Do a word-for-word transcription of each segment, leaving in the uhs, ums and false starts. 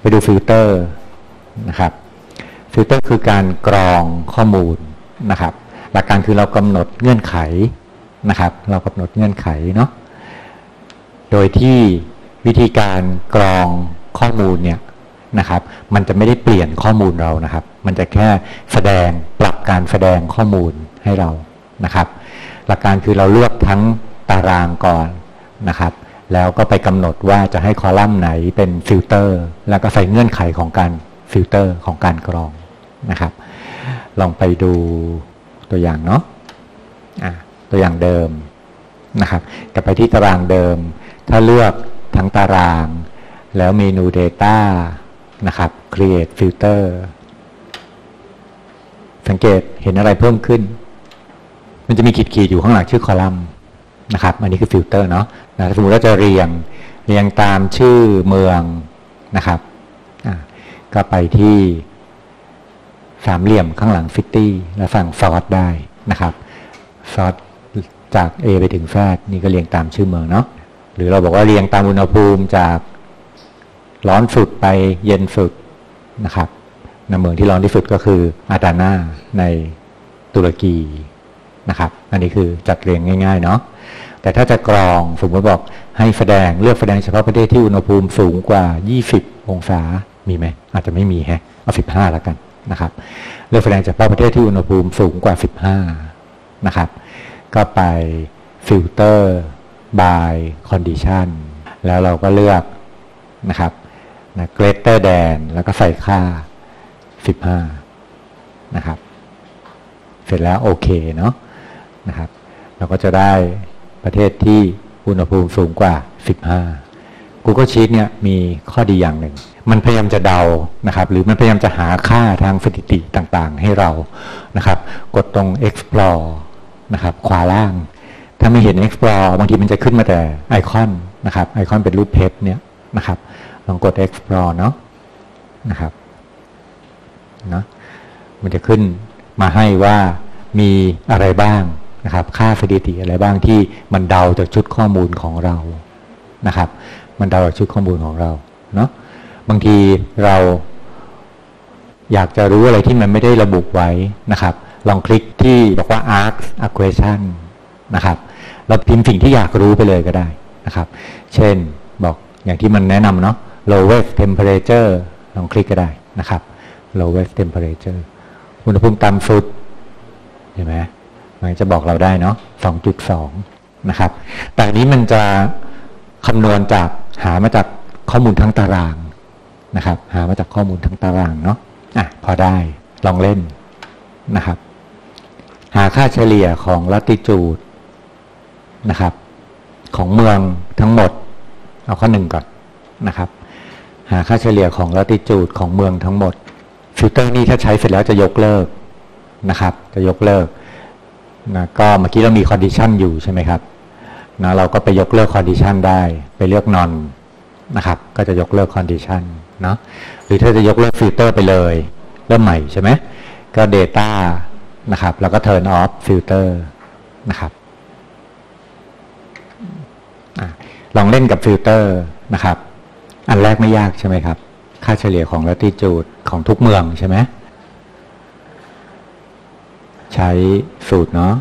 ไปดูฟิลเตอร์นะครับฟิลเตอร์คือการกรองข้อมูลนะครับหลักการคือเรากำหนดเงื่อนไขนะครับเรากำหนดเงื่อนไขเนาะโดยที่วิธีการกรองข้อมูลเนี่ยนะครับมันจะไม่ได้เปลี่ยนข้อมูลเรานะครับมันจะแค่แสดงปรับการแสดงข้อมูลให้เรานะครับหลักการคือเราเลือกทั้งตารางก่อนนะครับแล้วก็ไปกำหนดว่าจะให้คอลัมน์ไหนเป็นฟิลเตอร์แล้วก็ใส่เงื่อนไขของการฟิลเตอร์ของการกรองนะครับลองไปดูตัวอย่างเนาะอ่ะตัวอย่างเดิมนะครับกลับไปที่ตารางเดิมถ้าเลือกทั้งตารางแล้วเมนู Data นะครับ Create Filter สังเกตเห็นอะไรเพิ่มขึ้นมันจะมีขีดๆอยู่ข้างหลังชื่อคอลัมน์นะครับอันนี้คือฟิลเตอร์เนาะนะสมมุติว่าจะเรียงเรียงตามชื่อเมืองนะครับอ่ะก็ไปที่สามเหลี่ยมข้างหลังฟิตตี้แล้วสั่งซอร์ตได้นะครับซอร์ตจาก A ไปถึง Z นี่ก็เรียงตามชื่อเมืองเนาะหรือเราบอกว่าเรียงตามอุณหภูมิจากร้อนสุดไปเย็นสุดนะครับในเมืองที่ร้อนที่สุดก็คืออาดานาในตุรกีนะครับอันนี้คือจัดเรียงง่ายๆเนาะแต่ถ้าจะกรองสมมติบอกให้แสดงเลือกแสดงเฉพาะประเทศที่อุณหภูมิสูงกว่ายี่สิบองศามีไหมอาจจะไม่มีแฮะเอาสิบห้าแล้วกันนะครับเลือกแสดงเฉพาะประเทศที่อุณหภูมิสูงกว่าสิบห้านะครับก็ไปฟิลเตอร์ by condition แล้วเราก็เลือกนะครับนะ greater than แล้วก็ใส่ค่าสิบห้านะครับเสร็จแล้วโอเคเนาะนะครับเราก็จะได้ประเทศที่อุณหภูมิสูงกว่าสิบห้า Google Sheet เนี่ยมีข้อดีอย่างหนึ่งมันพยายามจะเดานะครับหรือมันพยายามจะหาค่าทางสถิติต่างๆให้เรานะครับกดตรง explore นะครับขวาล่างถ้าไม่เห็น explore บางทีมันจะขึ้นมาแต่ไอคอนนะครับไอคอนเป็นรูปเพชรเนี่ยนะครับลองกด explore เนาะนะครับนะมันจะขึ้นมาให้ว่ามีอะไรบ้างนะครับค่าสถิติอะไรบ้างที่มันเดาจากชุดข้อมูลของเรานะครับมันเดาจากชุดข้อมูลของเราเนาะบางทีเราอยากจะรู้อะไรที่มันไม่ได้ระบุไว้นะครับลองคลิกที่บอกว่า ask a question นะครับเราพิมพ์สิ่งที่อยากรู้ไปเลยก็ได้นะครับเช่นบอกอย่างที่มันแนะนำเนาะ lowest temperature ลองคลิกก็ได้นะครับ lowest temperature อุณหภูมิต่ำสุดเห็นไหมมันจะบอกเราได้เนาะ สองจุดสอง นะครับแต่อันนี้มันจะคำนวณจากหามาจากข้อมูลทั้งตารางนะครับหามาจากข้อมูลทั้งตารางเนาะอ่ะพอได้ลองเล่นนะครับหาค่าเฉลี่ยของ latitude นะครับของเมืองทั้งหมดเอาข้อหนึ่งก่อนนะครับหาค่าเฉลี่ยของ latitude ของเมืองทั้งหมดฟิลเตอร์นี้ถ้าใช้เสร็จแล้วจะยกเลิกนะครับจะยกเลิกนะก็เมื่อกี้เรามี condition อยู่ใช่ไหมครับนะเราก็ไปยกเลิก condition ได้ไปเลือก none นะครับก็จะยกเลิก condition เนาะหรือถ้าจะยกเลิกฟิลเตอร์ไปเลยเริ่มใหม่ใช่ไหมก็ data นะครับแล้วก็ turn off filter นะครับลองเล่นกับฟิลเตอร์นะครับอันแรกไม่ยากใช่ไหมครับค่าเฉลี่ยของ latitude ของทุกเมืองใช่ไหมใช้สูตรเนาะ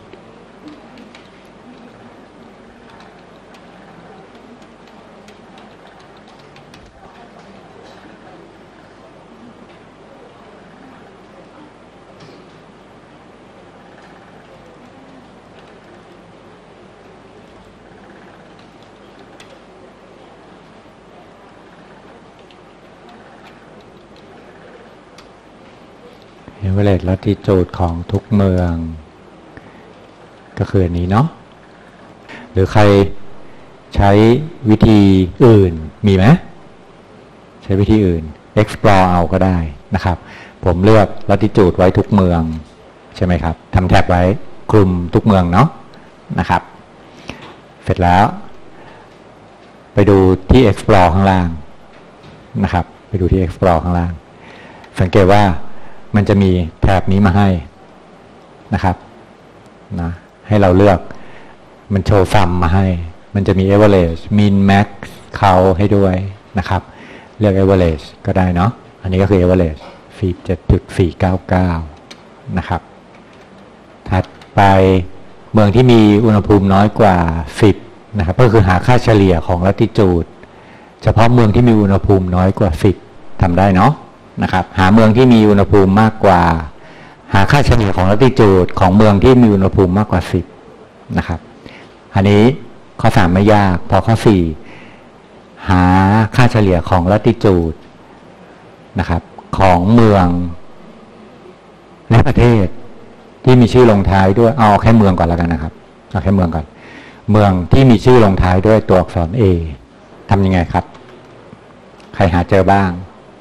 เวลาลัติจูดของทุกเมืองก็คืออันนี้เนาะหรือใครใช้วิธีอื่นมีไหมใช้วิธีอื่น explore เอาก็ได้นะครับผมเลือกลัติจูดไว้ทุกเมืองใช่ไหมครับทำแท็บไว้คลุมทุกเมืองเนาะนะครับเสร็จแล้วไปดูที่ explore ข้างล่างนะครับไปดูที่ explore ข้างล่างสังเกตว่ามันจะมีแถบนี้มาให้นะครับนะให้เราเลือกมันโชว์ซัมมาให้มันจะมี average min max count ให้ด้วยนะครับเลือก average ก็ได้เนาะอันนี้ก็คือ average ฟีบ เจ็ดจุดสี่เก้าเก้า นะครับถัดไปเมืองที่มีอุณหภูมิน้อยกว่าสิบนะครับก็คือหาค่าเฉลี่ยของ latitude เฉพาะเมืองที่มีอุณหภูมิน้อยกว่าสิบทำได้เนาะนะครับหาเมืองที่มีอุณหภูมิมากกว่าหาค่าเฉลี่ยของ latitude ของเมืองที่มีอุณหภูมิมากกว่าสิบนะครับอันนี้ข้อสามไม่ยากพอข้อสี่หาค่าเฉลี่ยของ latitude นะครับของเมืองในประเทศที่มีชื่อลงท้ายด้วยเอาแค่เมืองก่อนแล้วกันนะครับเอาแค่เมืองก่อนเมืองที่มีชื่อลงท้ายด้วยตัวอักษร A ทำยังไงครับใครหาเจอบ้าง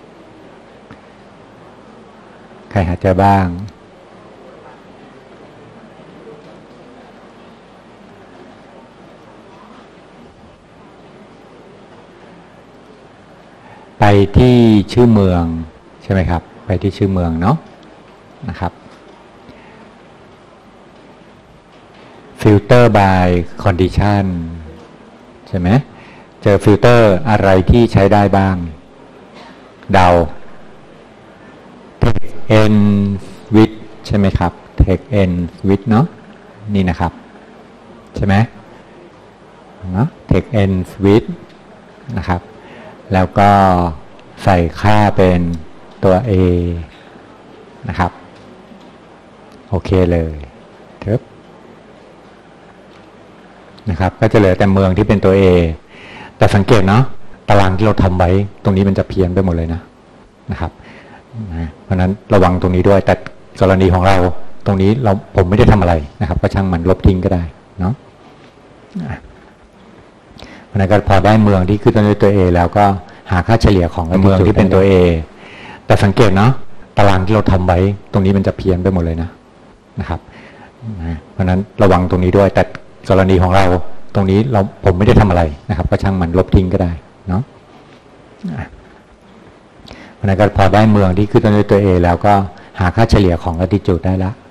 ใครหาเจอบ้างไปที่ชื่อเมืองใช่ไหมครับไปที่ชื่อเมืองเนาะนะครับ filter by condition ใช่ไหมเจอฟิลเตอร์อะไรที่ใช้ได้บ้างเดา text ends with ใช่ไหมครับ text ends with เนาะนี่นะครับใช่ไหมเนาะ text ends with นะครับแล้วก็ใส่ค่าเป็นตัว A นะครับโอเคเลยครับนะครับก็จะเหลือแต่เมืองที่เป็นตัว A แต่สังเกตเนาะตารางที่เราทำไว้ตรงนี้มันจะเพี้ยนไปหมดเลยนะนะครับนะเพราะนั้นระวังตรงนี้ด้วยแต่กรณีของเราตรงนี้เราผมไม่ได้ทำอะไรนะครับก็ช่างมันลบทิ้งก็ได้เนาะเพราะนั้นก็พอได้เมืองที่ขึ้นต้นด้วยตัว A แล้วก็หาค่าเฉลี่ยของเมืองที่เป็นตัว A แต่สังเกตเนาะตารางที่เราทำไว้ตรงนี้มันจะเพี้ยนไปหมดเลยนะนะครับนะเพราะนั้นระวังตรงนี้ด้วยแต่กรณีของเราตรงนี้เราผมไม่ได้ทำอะไรนะครับก็ช่างมันลบทิ้งก็ได้เนาะเพราะนั้นก็พอได้เมืองที่ขึ้นต้นด้วยตัว A แล้วก็หาค่าเฉลี่ยของ latitude ได้ละ